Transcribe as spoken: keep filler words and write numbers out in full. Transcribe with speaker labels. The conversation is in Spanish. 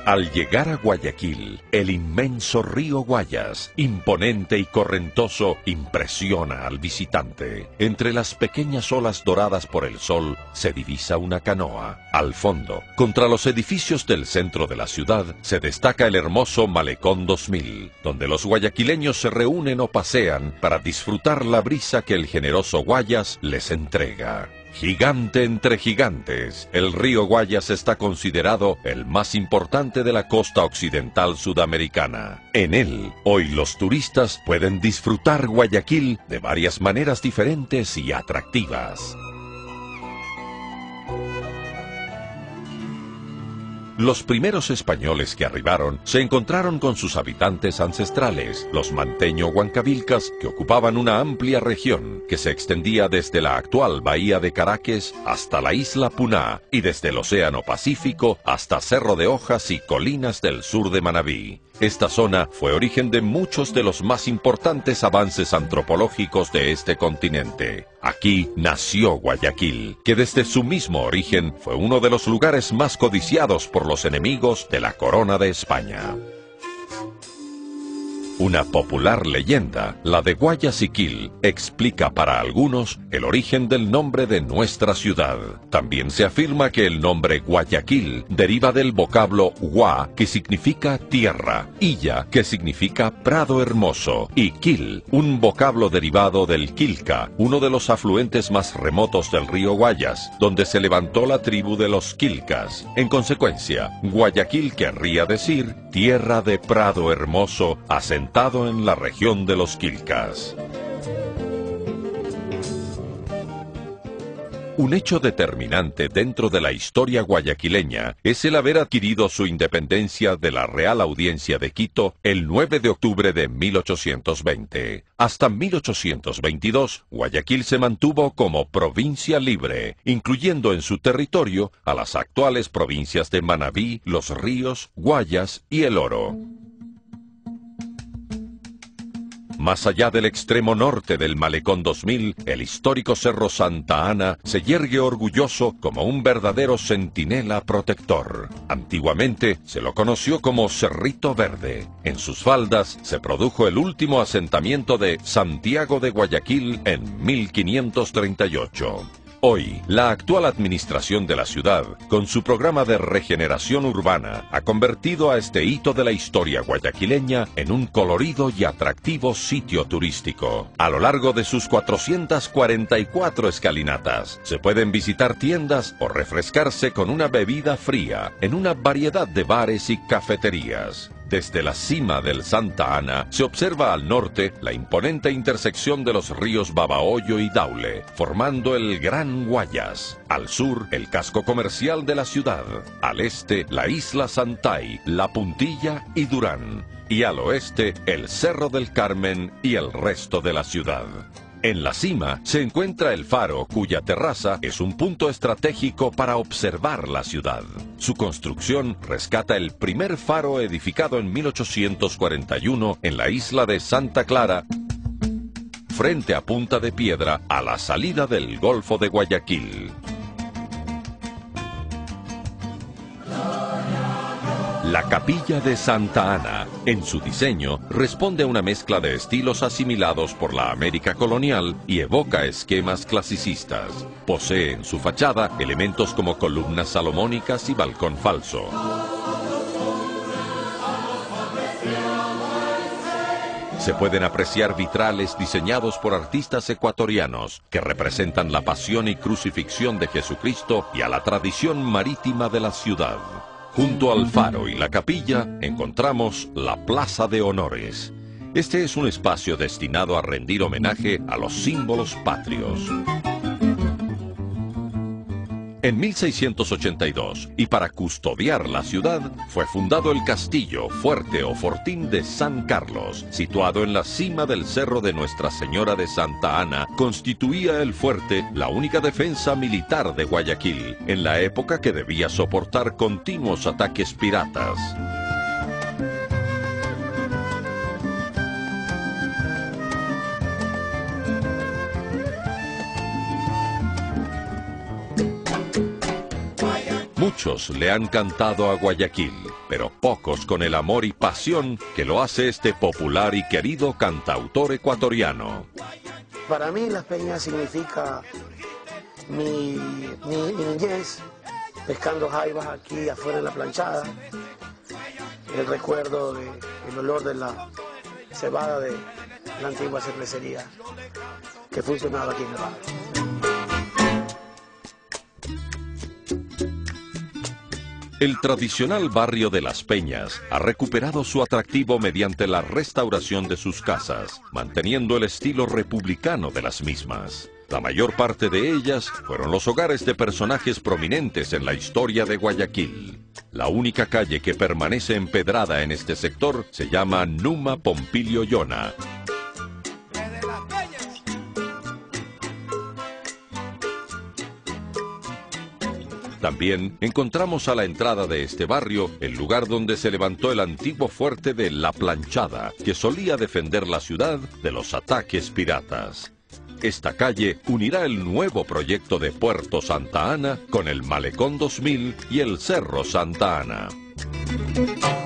Speaker 1: Al llegar a Guayaquil, el inmenso río Guayas, imponente y correntoso, impresiona al visitante. Entre las pequeñas olas doradas por el sol, se divisa una canoa. Al fondo, contra los edificios del centro de la ciudad, se destaca el hermoso Malecón dos mil, donde los guayaquileños se reúnen o pasean para disfrutar la brisa que el generoso Guayas les entrega. Gigante entre gigantes, el río Guayas está considerado el más importante de la costa occidental sudamericana. En él, hoy los turistas pueden disfrutar Guayaquil de varias maneras diferentes y atractivas. Los primeros españoles que arribaron se encontraron con sus habitantes ancestrales, los manteño-huancavilcas, que ocupaban una amplia región que se extendía desde la actual bahía de Caracas hasta la isla Puná y desde el Océano Pacífico hasta Cerro de Hojas y colinas del sur de Manabí. Esta zona fue origen de muchos de los más importantes avances antropológicos de este continente. Aquí nació Guayaquil, que desde su mismo origen fue uno de los lugares más codiciados por los enemigos de la corona de España. Una popular leyenda, la de Guayaquil, explica para algunos el origen del nombre de nuestra ciudad. También se afirma que el nombre Guayaquil deriva del vocablo gua, que significa tierra, illa, que significa prado hermoso, y quil, un vocablo derivado del Quilca, uno de los afluentes más remotos del río Guayas, donde se levantó la tribu de los Quilcas. En consecuencia, Guayaquil querría decir tierra de prado hermoso, asentado en la región de los Quilcas. Un hecho determinante dentro de la historia guayaquileña es el haber adquirido su independencia de la Real Audiencia de Quito el nueve de octubre de mil ochocientos veinte. Hasta mil ochocientos veintidós, Guayaquil se mantuvo como provincia libre, incluyendo en su territorio a las actuales provincias de Manabí, Los Ríos, Guayas y El Oro. Más allá del extremo norte del Malecón dos mil, el histórico Cerro Santa Ana se yergue orgulloso como un verdadero centinela protector. Antiguamente se lo conoció como Cerrito Verde. En sus faldas se produjo el último asentamiento de Santiago de Guayaquil en mil quinientos treinta y ocho. Hoy, la actual administración de la ciudad, con su programa de regeneración urbana, ha convertido a este hito de la historia guayaquileña en un colorido y atractivo sitio turístico. A lo largo de sus cuatrocientas cuarenta y cuatro escalinatas, se pueden visitar tiendas o refrescarse con una bebida fría en una variedad de bares y cafeterías. Desde la cima del Santa Ana se observa al norte la imponente intersección de los ríos Babahoyo y Daule, formando el Gran Guayas. Al sur, el casco comercial de la ciudad. Al este, la isla Santay, La Puntilla y Durán. Y al oeste, el Cerro del Carmen y el resto de la ciudad. En la cima se encuentra el faro, cuya terraza es un punto estratégico para observar la ciudad. Su construcción rescata el primer faro edificado en mil ochocientos cuarenta y uno en la isla de Santa Clara, frente a Punta de Piedra, a la salida del Golfo de Guayaquil. La Capilla de Santa Ana, en su diseño, responde a una mezcla de estilos asimilados por la América colonial y evoca esquemas clasicistas. Posee en su fachada elementos como columnas salomónicas y balcón falso. Se pueden apreciar vitrales diseñados por artistas ecuatorianos que representan la pasión y crucifixión de Jesucristo y a la tradición marítima de la ciudad. Junto al faro y la capilla encontramos la Plaza de Honores. Este es un espacio destinado a rendir homenaje a los símbolos patrios. En mil seiscientos ochenta y dos, y para custodiar la ciudad, fue fundado el castillo, fuerte o fortín de San Carlos, situado en la cima del cerro de Nuestra Señora de Santa Ana. Constituía el fuerte la única defensa militar de Guayaquil, en la época que debía soportar continuos ataques piratas. Muchos le han cantado a Guayaquil, pero pocos con el amor y pasión que lo hace este popular y querido cantautor ecuatoriano.
Speaker 2: Para mí Las Peñas significa mi, mi, mi niñez, pescando jaivas aquí afuera en la planchada, el recuerdo del olor de la cebada de la antigua cervecería que funcionaba aquí en el barrio.
Speaker 1: El tradicional barrio de Las Peñas ha recuperado su atractivo mediante la restauración de sus casas, manteniendo el estilo republicano de las mismas. La mayor parte de ellas fueron los hogares de personajes prominentes en la historia de Guayaquil. La única calle que permanece empedrada en este sector se llama Numa Pompilio Yona. También encontramos a la entrada de este barrio el lugar donde se levantó el antiguo fuerte de La Planchada, que solía defender la ciudad de los ataques piratas. Esta calle unirá el nuevo proyecto de Puerto Santa Ana con el Malecón dos mil y el Cerro Santa Ana.